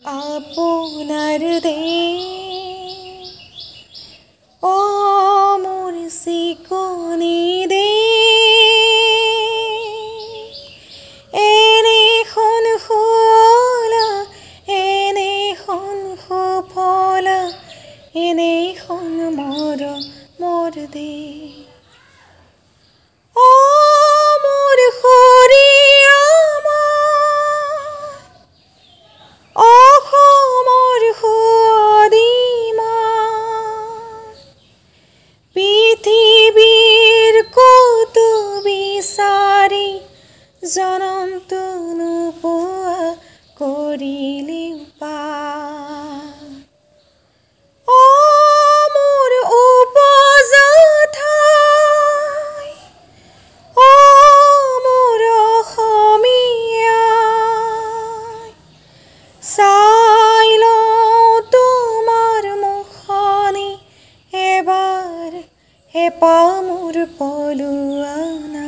আপোনাৰ দেশ অ মোৰ চিকুনি দেশ এনেখন শুৱলা এনেখন সুফলা এনেখন মোৰ দেশ জনমটো নোপোৱা কৰিলেও পাৰ অ মোৰ উপজা ঠাই অ মোৰ অসমীয়া চাই লওঁ তোমাৰ মুখনি এবাৰ এপাহ মোৰ পলুৱা